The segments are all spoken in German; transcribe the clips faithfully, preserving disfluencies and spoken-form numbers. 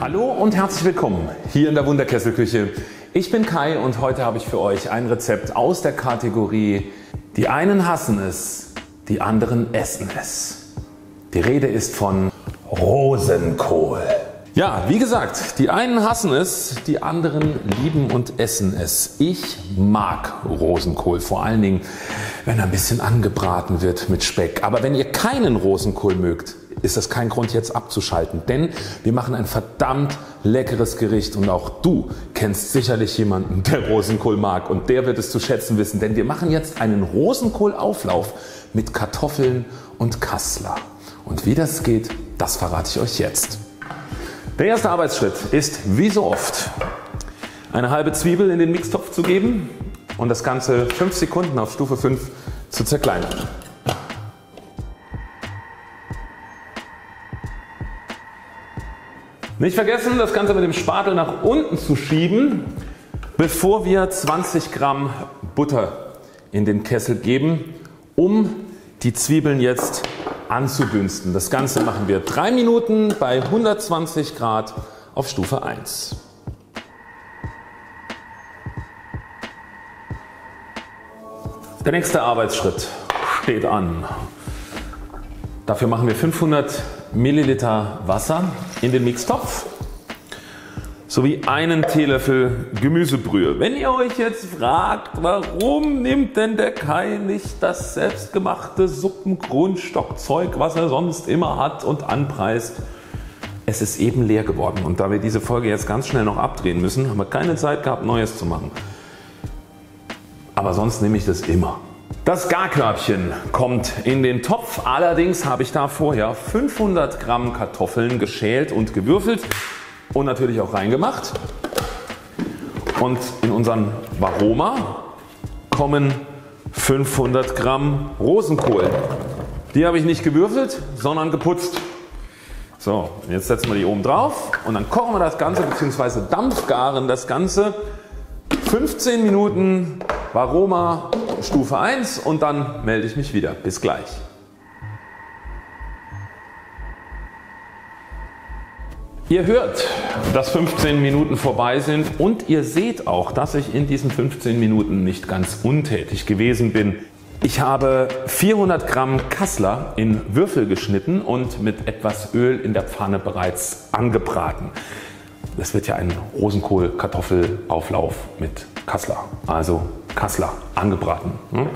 Hallo und herzlich willkommen hier in der Wunderkesselküche. Ich bin Kai und heute habe ich für euch ein Rezept aus der Kategorie Die einen hassen es, die anderen essen es. Die Rede ist von Rosenkohl. Ja, wie gesagt, die einen hassen es, die anderen lieben und essen es. Ich mag Rosenkohl, vor allen Dingen wenn er ein bisschen angebraten wird mit Speck. Aber wenn ihr keinen Rosenkohl mögt, ist das kein Grund jetzt abzuschalten, denn wir machen ein verdammt leckeres Gericht und auch du kennst sicherlich jemanden, der Rosenkohl mag, und der wird es zu schätzen wissen, denn wir machen jetzt einen Rosenkohlauflauf mit Kartoffeln und Kassler. Und wie das geht, das verrate ich euch jetzt. Der erste Arbeitsschritt ist wie so oft eine halbe Zwiebel in den Mixtopf zu geben und das Ganze fünf Sekunden auf Stufe fünf zu zerkleinern. Nicht vergessen, das Ganze mit dem Spatel nach unten zu schieben, bevor wir zwanzig Gramm Butter in den Kessel geben, um die Zwiebeln jetzt anzudünsten. Das Ganze machen wir drei Minuten bei hundertzwanzig Grad auf Stufe eins. Der nächste Arbeitsschritt steht an. Dafür machen wir fünfhundert Milliliter Wasser in den Mixtopf sowie einen Teelöffel Gemüsebrühe. Wenn ihr euch jetzt fragt, warum nimmt denn der Kai nicht das selbstgemachte Suppengrundstockzeug, was er sonst immer hat und anpreist? Es ist eben leer geworden, und da wir diese Folge jetzt ganz schnell noch abdrehen müssen, haben wir keine Zeit gehabt, Neues zu machen. Aber sonst nehme ich das immer. Das Garkörbchen kommt in den Topf, allerdings habe ich da vorher fünfhundert Gramm Kartoffeln geschält und gewürfelt und natürlich auch reingemacht. Und in unseren Varoma kommen fünfhundert Gramm Rosenkohl. Die habe ich nicht gewürfelt, sondern geputzt. So, jetzt setzen wir die oben drauf und dann kochen wir das Ganze bzw. dampfgaren das Ganze fünfzehn Minuten Varoma Stufe eins und dann melde ich mich wieder. Bis gleich. Ihr hört, dass fünfzehn Minuten vorbei sind und ihr seht auch, dass ich in diesen fünfzehn Minuten nicht ganz untätig gewesen bin. Ich habe vierhundert Gramm Kassler in Würfel geschnitten und mit etwas Öl in der Pfanne bereits angebraten. Das wird ja ein Rosenkohl-Kartoffelauflauf mit Kassler, also Kassler angebraten.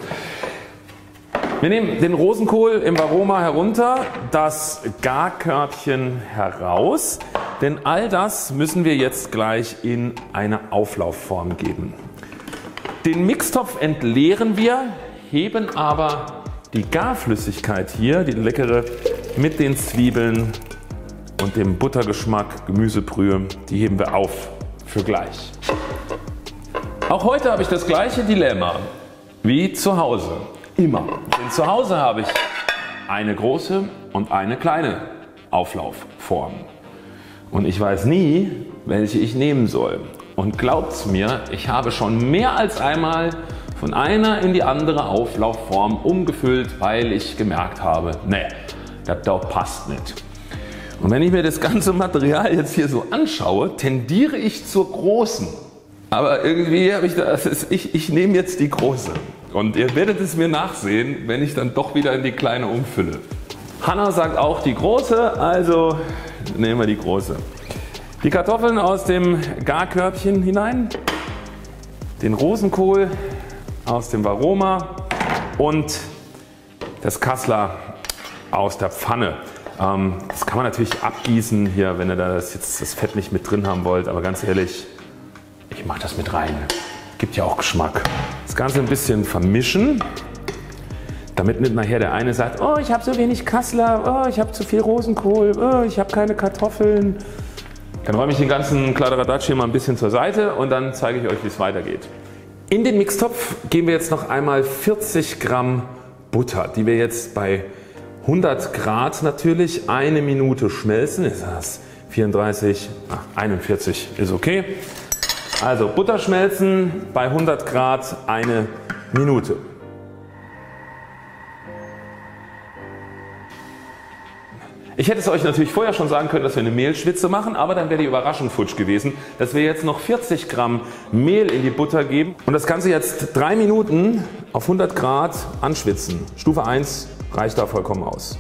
Wir nehmen den Rosenkohl im Varoma herunter, das Garkörbchen heraus, denn all das müssen wir jetzt gleich in eine Auflaufform geben. Den Mixtopf entleeren wir, heben aber die Garflüssigkeit hier, die leckere, mit den Zwiebeln und dem Buttergeschmack, Gemüsebrühe, die heben wir auf für gleich. Auch heute habe ich das gleiche Dilemma wie zu Hause. Immer. Denn zu Hause habe ich eine große und eine kleine Auflaufform. Und ich weiß nie, welche ich nehmen soll. Und glaubt's mir, ich habe schon mehr als einmal von einer in die andere Auflaufform umgefüllt, weil ich gemerkt habe, nee, das da passt nicht. Und wenn ich mir das ganze Material jetzt hier so anschaue, tendiere ich zur großen. Aber irgendwie habe ich das, ich, ich nehme jetzt die große. Und ihr werdet es mir nachsehen, wenn ich dann doch wieder in die kleine umfülle. Hanna sagt auch die große, also nehmen wir die große. Die Kartoffeln aus dem Garkörbchen hinein, den Rosenkohl aus dem Varoma und das Kassler aus der Pfanne. Das kann man natürlich abgießen hier, wenn ihr das, jetzt das Fett nicht mit drin haben wollt, aber ganz ehrlich, ich mache das mit rein. Gibt ja auch Geschmack. Das Ganze ein bisschen vermischen, damit nicht nachher der eine sagt, oh, ich habe so wenig Kassler, oh, ich habe zu viel Rosenkohl, oh, ich habe keine Kartoffeln. Dann räume ich den ganzen Kladderadatsch hier mal ein bisschen zur Seite und dann zeige ich euch, wie es weitergeht. In den Mixtopf geben wir jetzt noch einmal vierzig Gramm Butter, die wir jetzt bei hundert Grad natürlich eine Minute schmelzen. Ist das vierunddreißig, ach, einundvierzig ist okay. Also Butter schmelzen bei hundert Grad eine Minute. Ich hätte es euch natürlich vorher schon sagen können, dass wir eine Mehlschwitze machen, aber dann wäre die Überraschung futsch gewesen, dass wir jetzt noch vierzig Gramm Mehl in die Butter geben und das Ganze jetzt drei Minuten auf hundert Grad anschwitzen. Stufe eins reicht da vollkommen aus.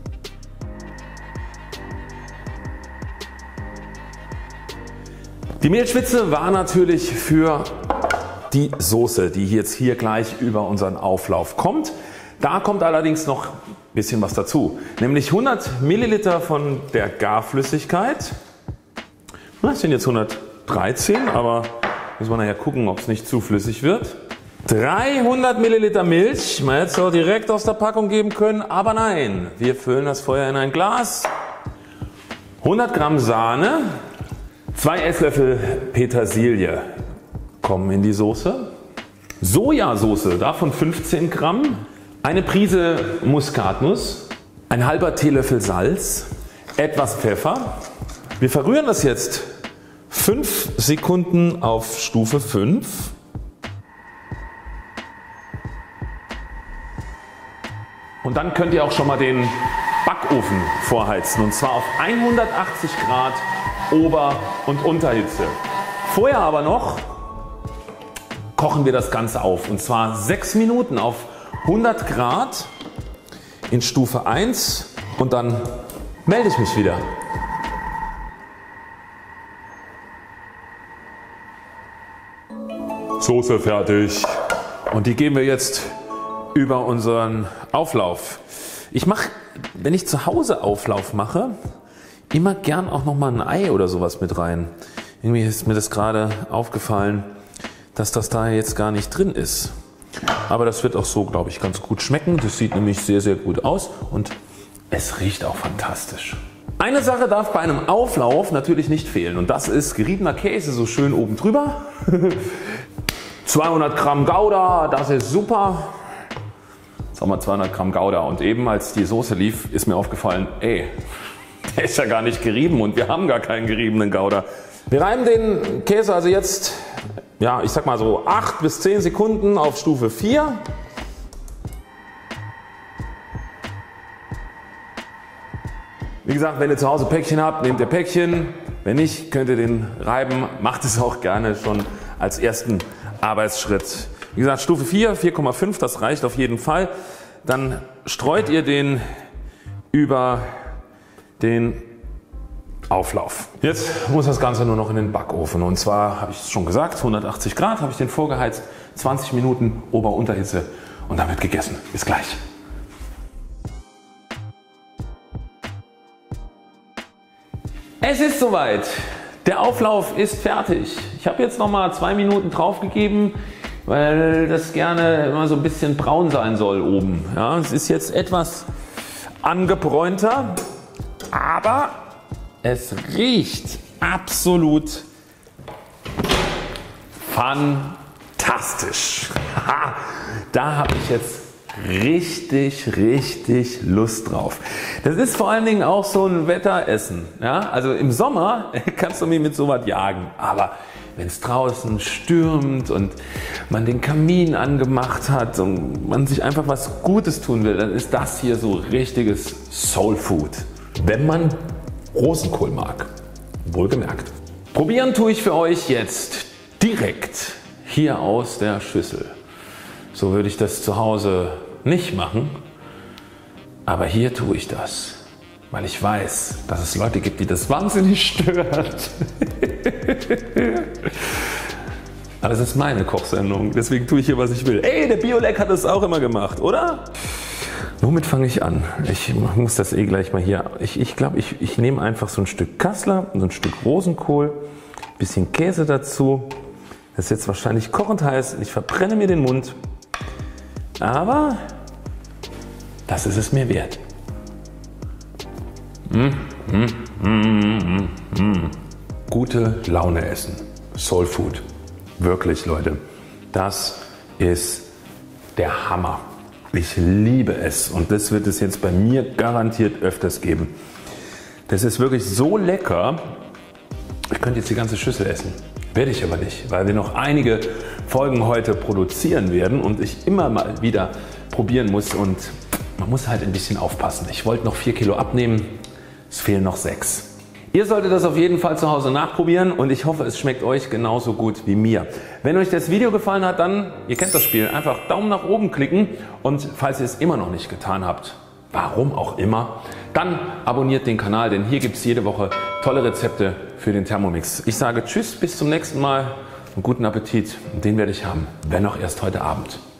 Die Mehlschwitze war natürlich für die Soße, die jetzt hier gleich über unseren Auflauf kommt. Da kommt allerdings noch ein bisschen was dazu, nämlich hundert Milliliter von der Garflüssigkeit. Das sind jetzt hundertdreizehn, aber müssen wir nachher gucken, ob es nicht zu flüssig wird. dreihundert Milliliter Milch, man hätte es auch direkt aus der Packung geben können, aber nein, wir füllen das vorher in ein Glas. hundert Gramm Sahne, zwei Esslöffel Petersilie kommen in die Soße. Sojasauce, davon fünfzehn Gramm. Eine Prise Muskatnuss, ein halber Teelöffel Salz, etwas Pfeffer. Wir verrühren das jetzt fünf Sekunden auf Stufe fünf. Und dann könnt ihr auch schon mal den Backofen vorheizen und zwar auf hundertachtzig Grad Ober- und Unterhitze. Vorher aber noch kochen wir das Ganze auf und zwar sechs Minuten auf hundert Grad in Stufe eins und dann melde ich mich wieder. Soße fertig und die geben wir jetzt über unseren Auflauf. Ich mache, wenn ich zu Hause Auflauf mache, immer gern auch noch mal ein Ei oder sowas mit rein. Irgendwie ist mir das gerade aufgefallen, dass das da jetzt gar nicht drin ist. Aber das wird auch so, glaube ich, ganz gut schmecken. Das sieht nämlich sehr sehr gut aus und es riecht auch fantastisch. Eine Sache darf bei einem Auflauf natürlich nicht fehlen und das ist geriebener Käse so schön oben drüber. zweihundert Gramm Gouda, das ist super. Jetzt haben wir zweihundert Gramm Gouda und eben als die Soße lief ist mir aufgefallen, ey, der ist ja gar nicht gerieben und wir haben gar keinen geriebenen Gouda. Wir reiben den Käse also jetzt, ja, ich sag mal so acht bis zehn Sekunden auf Stufe vier. Wie gesagt, wenn ihr zu Hause Päckchen habt, nehmt ihr Päckchen. Wenn nicht, könnt ihr den reiben. Macht es auch gerne schon als ersten Arbeitsschritt. Wie gesagt, Stufe vier, vier Komma fünf, das reicht auf jeden Fall. Dann streut ihr den über den Auflauf. Jetzt muss das Ganze nur noch in den Backofen und zwar habe ich es schon gesagt, hundertachtzig Grad habe ich den vorgeheizt, zwanzig Minuten Ober-Unterhitze und dann wird gegessen. Bis gleich. Es ist soweit. Der Auflauf ist fertig. Ich habe jetzt noch mal zwei Minuten drauf gegeben, weil das gerne immer so ein bisschen braun sein soll oben. Ja, es ist jetzt etwas angebräunter, aber es riecht absolut fantastisch. Da habe ich jetzt richtig, richtig Lust drauf. Das ist vor allen Dingen auch so ein Wetteressen. Ja? Also im Sommer kannst du mich mit sowas jagen, aber wenn es draußen stürmt und man den Kamin angemacht hat und man sich einfach was Gutes tun will, dann ist das hier so richtiges Soul Food. Wenn man Rosenkohl mag, wohlgemerkt. Probieren tue ich für euch jetzt direkt hier aus der Schüssel. So würde ich das zu Hause nicht machen, aber hier tue ich das, weil ich weiß, dass es Leute gibt, die das wahnsinnig stört. Aber das ist meine Kochsendung, deswegen tue ich hier was ich will. Ey, der Biolek hat das auch immer gemacht, oder? Womit fange ich an? Ich muss das eh gleich mal hier. Ich, ich glaube, ich, ich nehme einfach so ein Stück Kassler, so ein Stück Rosenkohl, ein bisschen Käse dazu. Das ist jetzt wahrscheinlich kochend heiß. Ich verbrenne mir den Mund. Aber das ist es mir wert. Mm, mm, mm, mm, mm. Gute Laune essen. Soul Food. Wirklich, Leute. Das ist der Hammer. Ich liebe es und das wird es jetzt bei mir garantiert öfters geben. Das ist wirklich so lecker. Ich könnte jetzt die ganze Schüssel essen. Werde ich aber nicht, weil wir noch einige Folgen heute produzieren werden und ich immer mal wieder probieren muss und man muss halt ein bisschen aufpassen. Ich wollte noch vier Kilo abnehmen, Es fehlen noch sechs. Ihr solltet das auf jeden Fall zu Hause nachprobieren und ich hoffe, es schmeckt euch genauso gut wie mir. Wenn euch das Video gefallen hat, dann, ihr kennt das Spiel, einfach Daumen nach oben klicken und falls ihr es immer noch nicht getan habt, warum auch immer, dann abonniert den Kanal, denn hier gibt es jede Woche tolle Rezepte für den Thermomix. Ich sage Tschüss, bis zum nächsten Mal und guten Appetit. Den werde ich haben, wenn auch erst heute Abend.